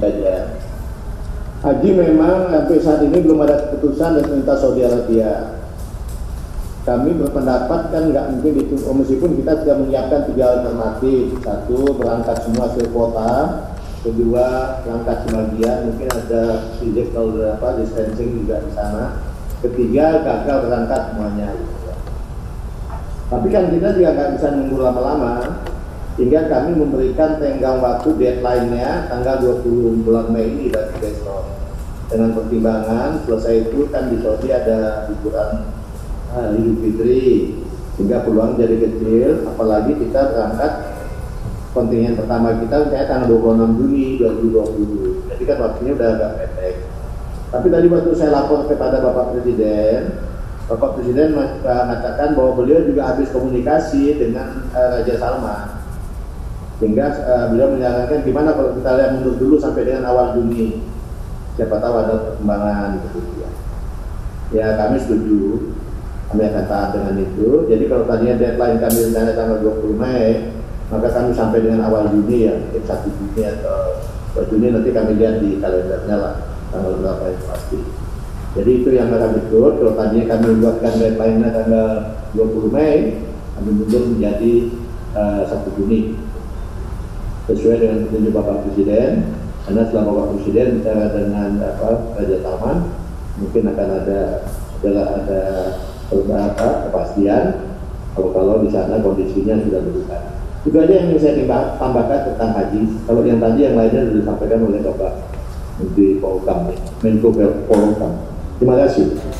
saja. Haji memang sampai saat ini belum ada keputusan dari pemerintah Saudi Arabia. Kami berpendapat kan nggak mungkin itu, meskipun kita sudah menyiapkan 3 alternatif. 1, berangkat semua ke kota. 2, berangkat sebagian, mungkin ada physical distancing juga di sana. 3, gagal berangkat semuanya. Tapi kan kita juga nggak bisa nunggu lama-lama, sehingga kami memberikan tenggang waktu deadline-nya tanggal 20 bulan Mei ini dari besok. Dengan pertimbangan selesai itu kan di Saudi ada liburan Idul Fitri, sehingga peluang jadi kecil, apalagi kita berangkat kontingen pertama kita misalnya tanggal 26 Juni 2020, jadi kan waktunya udah agak pendek. Tapi tadi waktu saya lapor kepada Bapak Presiden mengatakan bahwa beliau juga habis komunikasi dengan Raja Salman, sehingga beliau menyarankan gimana kalau kita lihat mundur dulu sampai dengan awal Juni, siapa tahu ada perkembangan gitu ya. Ya kami setuju, kami akan taat dengan itu. Jadi kalau tadinya deadline kami rencana tanggal 20 Mei, maka kami sampai dengan awal Juni ya, mungkin 1 Juni atau 2 Juni, nanti kami lihat di kalendernya lah tanggal berapa yang pasti. Jadi itu yang kami ikut. Kalau tadinya kami membuatkan deadline-nya tanggal 20 Mei, kami mundur menjadi 1 Juni sesuai dengan petunjuk Bapak Presiden. Karena setelah Bapak Presiden bicara dengan Raja Salman, mungkin akan ada kepastian kalau di sana kondisinya sudah berubah. Itu aja yang ingin saya tambahkan tentang haji. Kalau yang tadi yang lainnya sudah disampaikan oleh Bapak Menteri Polhukam, Menko Polhukam. Terima kasih.